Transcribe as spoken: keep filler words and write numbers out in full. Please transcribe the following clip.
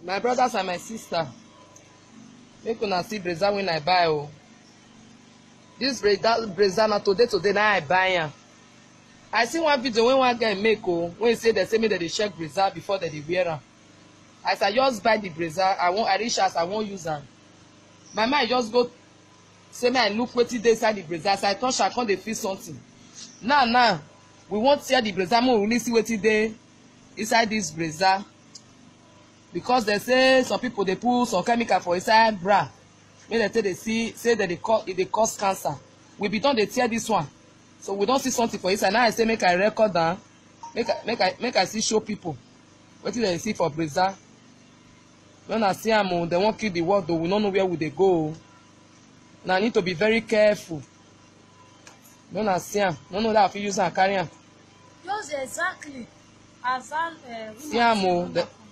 My brothers and my sister, make una see brazier when I buy. Oh, this brazier na today today now I buy am. I see one video when one guy make oh when he say they say me that they check brazier before that they wear am. As I just buy the brazier, I want I reach as I won't use am. My mind just go say me I look wetin dey inside the brazier. As I touch, I can't dey feel something. Now now we won't tear the brazier, we really see wetin dey inside this brazier. Because they say some people they put some chemical for inside bra. Make they say they see say that they cause it they cause cancer. We be done they tear this one. So we don't see something for inside. Now I say make I record down. Make I make I make I see show people. What did they see for brazier? When I see them, they won't kill the world though. We don't know where would they go. Now I need to be very careful. When I see them, don't know that if you use and carry them. Just exactly as an uh, see them,